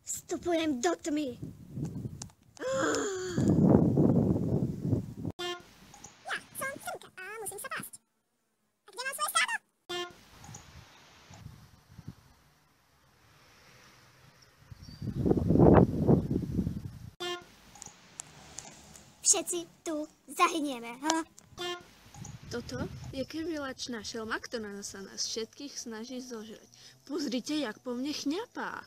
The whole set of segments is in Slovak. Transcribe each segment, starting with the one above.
Vstupujem do tmy. Ja som Semka a musím sa pásť. A kde mám svoje stádo? Všetci tu zahynieme, ha? Toto je krvilačná šelma, ktorá sa nás všetkých snaží zožrať. Pozrite, jak po mne chňapá.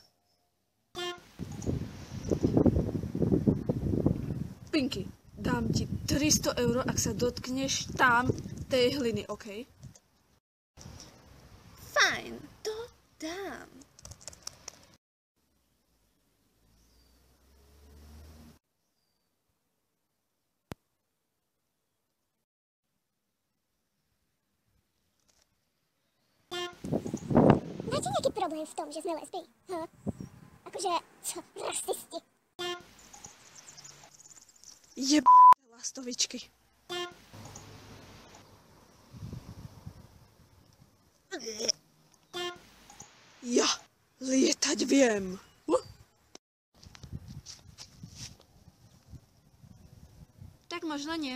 Pinky, dám ti 300 €, ak sa dotkneš tam tej hliny, OK? Fajn, to dám. Máte nejaký problém v tom, že sme lesby? Akože, čo, rasisti? Jeb... lastovičky. Ja lietať viem. Tak možno nie.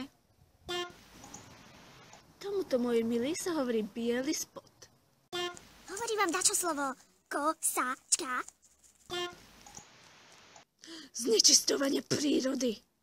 Tomuto, môj milý, sa hovorí biely spot. Hovorí vám dačo slovo kosačka? Znečisťovanie prírody.